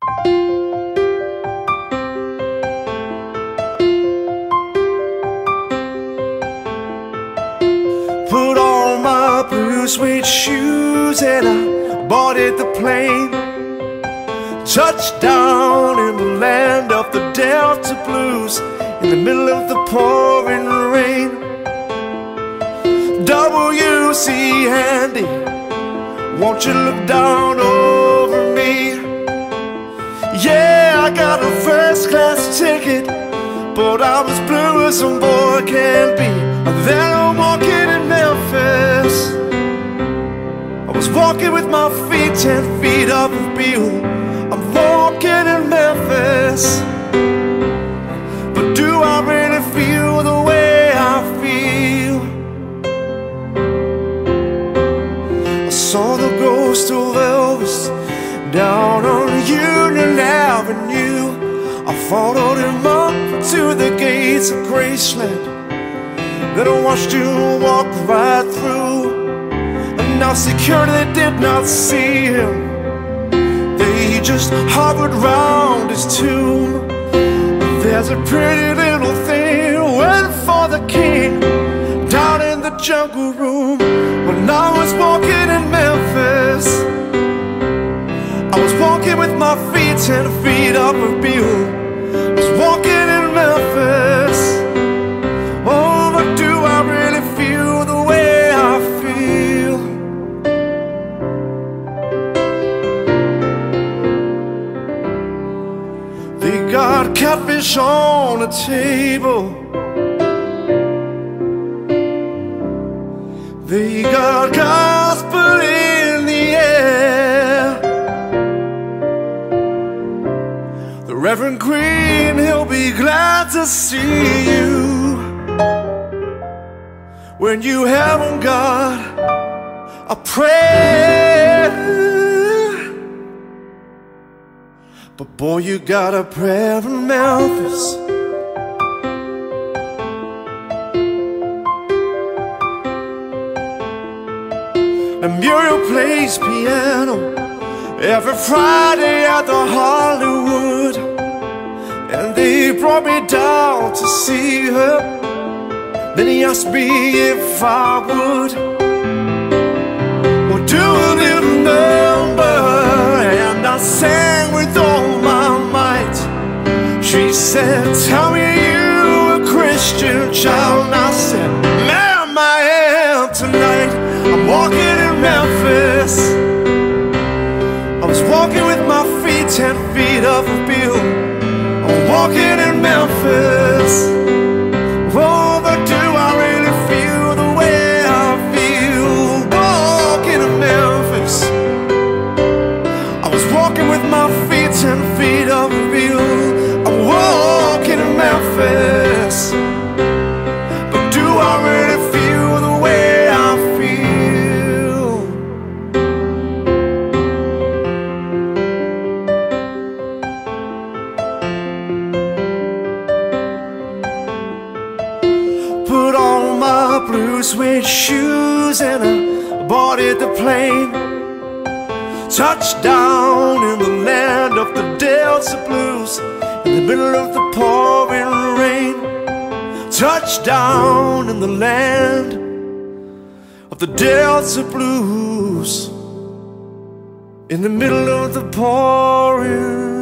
Put on my blue suede shoes and I boarded the plane. Touchdown in the land of the Delta Blues, in the middle of the pouring rain. W.C. Handy, won't you look down over me? Yeah, I got a first class ticket, but I was blue as some boy can be. And then I'm walking in Memphis. I was walking with my feet 10 feet up a bill. I'm walking in Memphis, but do I really feel the way I feel? I saw the ghost of Elvis down on Union Avenue. I followed him up to the gates of Graceland, then I watched him walk right through. And now security did not see him, they just hovered round his tomb. There's a pretty little thing waiting for the king down in the jungle room. When I was walking in Memphis, I was walking with my feet 10 feet up a bill. I was walking in Memphis. Oh, but do I really feel the way I feel? They got catfish on the table, they got gospel in the air. The Reverend Green, he'll be glad to see you when you haven't got a prayer. But boy, you got a prayer in Memphis. And Muriel plays piano every Friday at the Hollywood, and they brought me down to see her. Then he asked me if I would, well, do a little number, and I sang with all my might. She said, tell me you a Christian child, and I said, ma'am, I am tonight. I'm walking in Memphis. I was walking with my feet 10 feet up a bill. I'm walking in Memphis. Oh, but do I really feel the way I feel? Walking in Memphis. I was walking with my feet 10 feet up a bill. I'm walking in Memphis. But do I really feel the way I feel? Put on my blue suede shoes and I boarded the plane. Touchdown in the land of the Delta Blues, in the middle of the pouring rain. Touchdown in the land of the Delta Blues, in the middle of the pouring